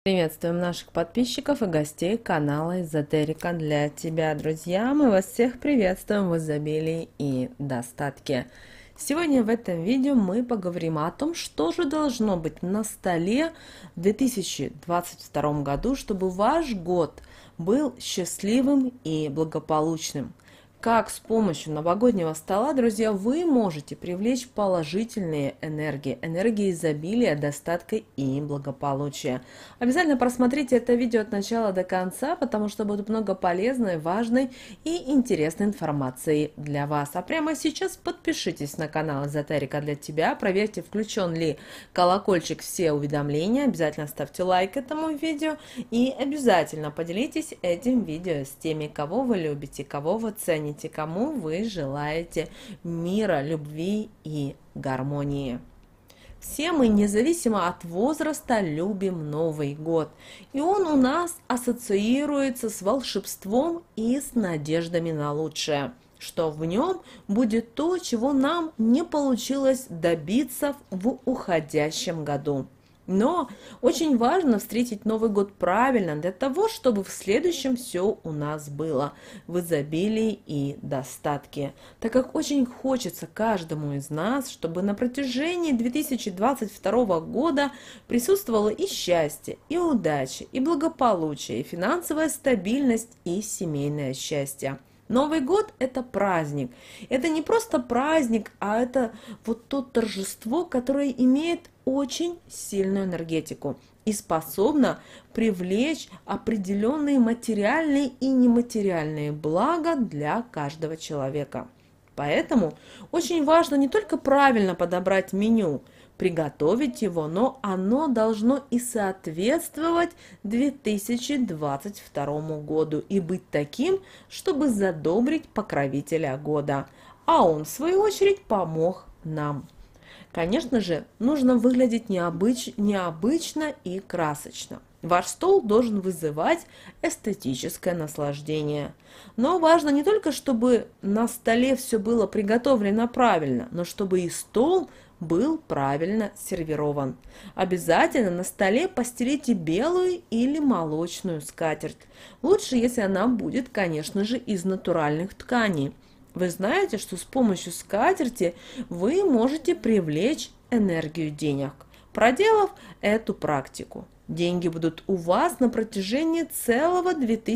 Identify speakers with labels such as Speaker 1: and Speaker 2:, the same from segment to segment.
Speaker 1: Приветствуем наших подписчиков и гостей канала Эзотерика для тебя, друзья. Мы вас всех приветствуем в изобилии и достатке. Сегодня в этом видео мы поговорим о том, что же должно быть на столе в 2022 году, чтобы ваш год был счастливым и благополучным. Как с помощью новогоднего стола, друзья, вы можете привлечь положительные энергии, энергии изобилия, достатка и благополучия. Обязательно просмотрите это видео от начала до конца, потому что будет много полезной, важной и интересной информации для вас. А прямо сейчас подпишитесь на канал Эзотерика для тебя, проверьте, включен ли колокольчик, все уведомления, обязательно ставьте лайк этому видео и обязательно поделитесь этим видео с теми, кого вы любите, кого вы цените, кому вы желаете мира, любви и гармонии. Все мы, независимо от возраста, любим Новый год. И он у нас ассоциируется с волшебством и с надеждами на лучшее, что в нем будет то, чего нам не получилось добиться в уходящем году. Но очень важно встретить Новый год правильно, для того, чтобы в следующем все у нас было в изобилии и достатке. Так как очень хочется каждому из нас, чтобы на протяжении 2022 года присутствовало и счастье, и удача, и благополучие, и финансовая стабильность, и семейное счастье. Новый год – это праздник. Это не просто праздник, а это вот то торжество, которое имеет очень сильную энергетику и способно привлечь определенные материальные и нематериальные блага для каждого человека. Поэтому очень важно не только правильно подобрать меню, приготовить его, но оно должно и соответствовать 2022 году и быть таким, чтобы задобрить покровителя года, а он, в свою очередь, помог нам. Конечно же, нужно выглядеть необычно и красочно. Ваш стол должен вызывать эстетическое наслаждение. Но важно не только, чтобы на столе все было приготовлено правильно, но чтобы и стол был правильно сервирован. Обязательно на столе постелите белую или молочную скатерть. Лучше, если она будет, конечно же, из натуральных тканей. Вы знаете, что с помощью скатерти вы можете привлечь энергию денег, проделав эту практику. Деньги будут у вас на протяжении целого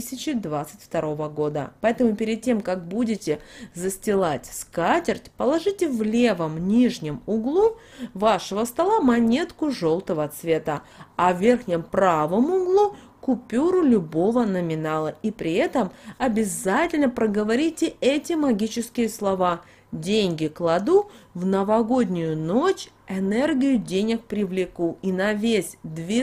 Speaker 1: 2022 года. Поэтому перед тем, как будете застилать скатерть, положите в левом нижнем углу вашего стола монетку желтого цвета, а в верхнем правом углу купюру любого номинала. И при этом обязательно проговорите эти магические слова: «Деньги кладу, в новогоднюю ночь энергию денег привлеку, и на весь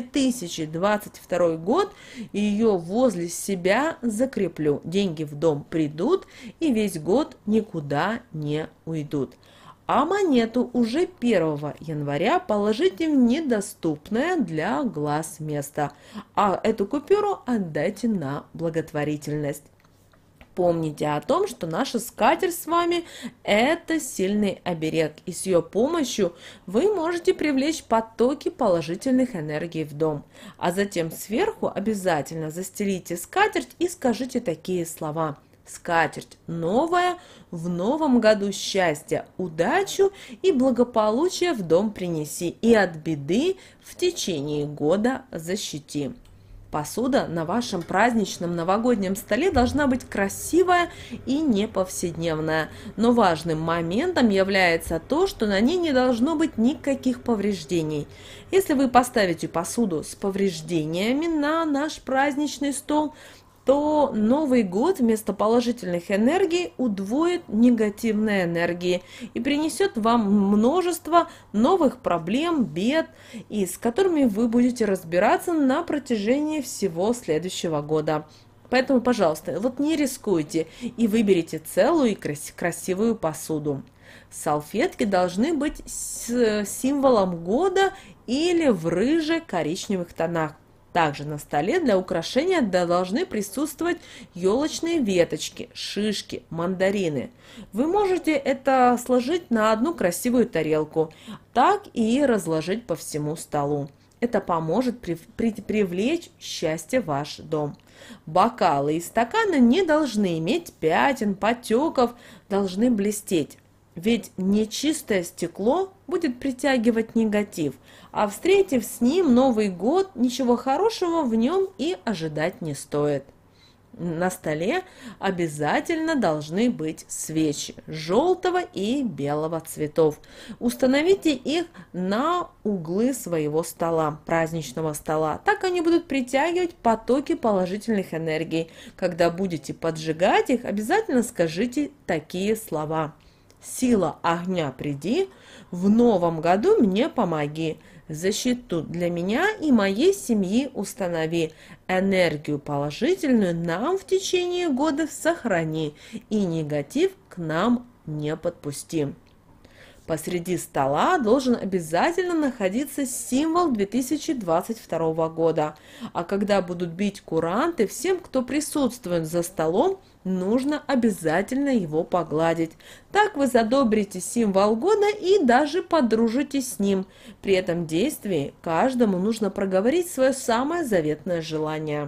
Speaker 1: 2022 год ее возле себя закреплю. Деньги в дом придут, и весь год никуда не уйдут». А монету уже 1 января положите в недоступное для глаз место, а эту купюру отдайте на благотворительность. Помните о том, что наша скатерть с вами – это сильный оберег, и с ее помощью вы можете привлечь потоки положительных энергий в дом. А затем сверху обязательно застелите скатерть и скажите такие слова: «Скатерть новая, в новом году счастье, удачу и благополучие в дом принеси, и от беды в течение года защити». Посуда на вашем праздничном новогоднем столе должна быть красивая и не повседневная. Но важным моментом является то, что на ней не должно быть никаких повреждений. Если вы поставите посуду с повреждениями на наш праздничный стол, то Новый год вместо положительных энергий удвоит негативные энергии и принесет вам множество новых проблем, бед, и с которыми вы будете разбираться на протяжении всего следующего года. Поэтому, пожалуйста, вот не рискуйте и выберите целую и красивую посуду. Салфетки должны быть с символом года или в рыже-коричневых тонах. Также на столе для украшения должны присутствовать елочные веточки, шишки, мандарины. Вы можете это сложить на одну красивую тарелку, так и разложить по всему столу. Это поможет привлечь счастье в ваш дом. Бокалы и стаканы не должны иметь пятен, потеков, должны блестеть. Ведь нечистое стекло будет притягивать негатив, а встретив с ним Новый год, ничего хорошего в нем и ожидать не стоит. На столе обязательно должны быть свечи желтого и белого цветов. Установите их на углы своего стола, праздничного стола. Так они будут притягивать потоки положительных энергий. Когда будете поджигать их, обязательно скажите такие слова. Сила огня приди, в новом году мне помоги, защиту для меня и моей семьи установи, энергию положительную нам в течение года сохрани и негатив к нам не подпусти. Посреди стола должен обязательно находиться символ 2022 года. А когда будут бить куранты, всем, кто присутствует за столом, нужно обязательно его погладить. Так вы задобрите символ года и даже подружитесь с ним. При этом действии каждому нужно проговорить свое самое заветное желание.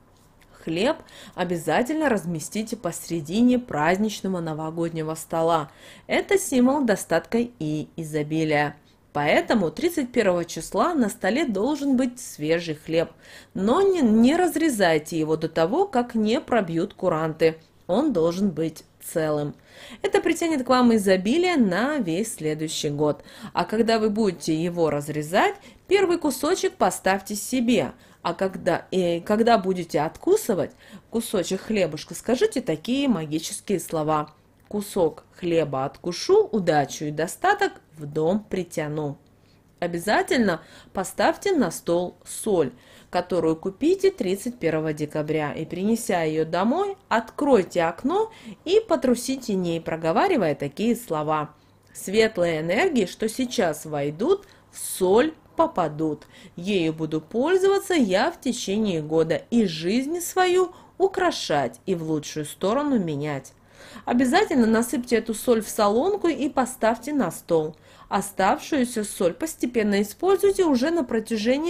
Speaker 1: Хлеб обязательно разместите посредине праздничного новогоднего стола. Это символ достатка и изобилия. Поэтому 31 числа на столе должен быть свежий хлеб. Но не разрезайте его до того, как не пробьют куранты. Он должен быть целым. Это притянет к вам изобилие на весь следующий год. А когда вы будете его разрезать, первый кусочек поставьте себе. А когда будете откусывать кусочек хлебушка, скажите такие магические слова. Кусок хлеба откушу, удачу и достаток в дом притяну. Обязательно поставьте на стол соль, которую купите 31 декабря, и, принеся ее домой, откройте окно и потрусите ней, проговаривая такие слова. Светлые энергии, что сейчас войдут, в соль попадут. Ею буду пользоваться я в течение года и жизнь свою украшать и в лучшую сторону менять. Обязательно насыпьте эту соль в солонку и поставьте на стол. Оставшуюся соль постепенно используйте уже на протяжении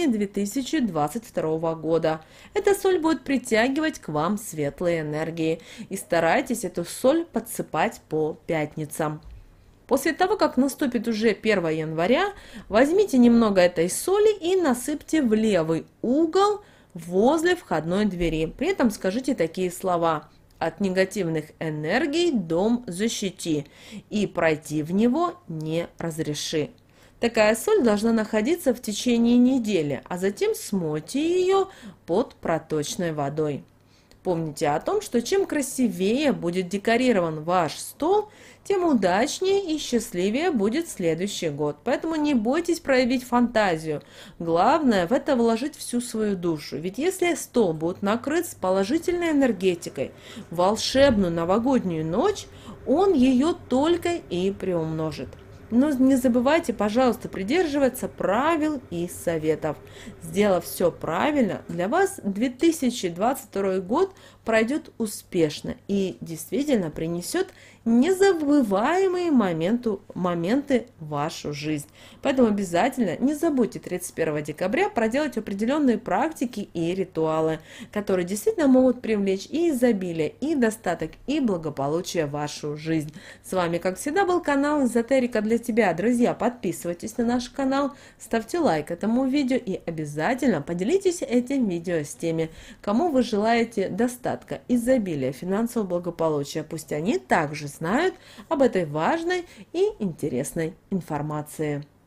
Speaker 1: 2022 года. Эта соль будет притягивать к вам светлые энергии. И старайтесь эту соль подсыпать по пятницам. После того, как наступит уже 1 января, возьмите немного этой соли и насыпьте в левый угол возле входной двери. При этом скажите такие слова: «От негативных энергий дом защити, и пройти в него не разреши». Такая соль должна находиться в течение недели, а затем смойте ее под проточной водой. Помните о том, что чем красивее будет декорирован ваш стол, тем удачнее и счастливее будет следующий год. Поэтому не бойтесь проявить фантазию. Главное в это вложить всю свою душу. Ведь если стол будет накрыт с положительной энергетикой, волшебную новогоднюю ночь, он ее только и приумножит. Но не забывайте, пожалуйста, придерживаться правил и советов. Сделав все правильно, для вас 2022 год пройдет успешно и действительно принесет незабываемые моменты в вашу жизнь. Поэтому обязательно не забудьте 31 декабря проделать определенные практики и ритуалы, которые действительно могут привлечь и изобилие, и достаток, и благополучие в вашу жизнь. С вами, как всегда, был канал Эзотерика для тебя. Друзья, подписывайтесь на наш канал, ставьте лайк этому видео и обязательно поделитесь этим видео с теми, кому вы желаете достатка, изобилия, финансового благополучия. Пусть они также знают об этой важной и интересной информации.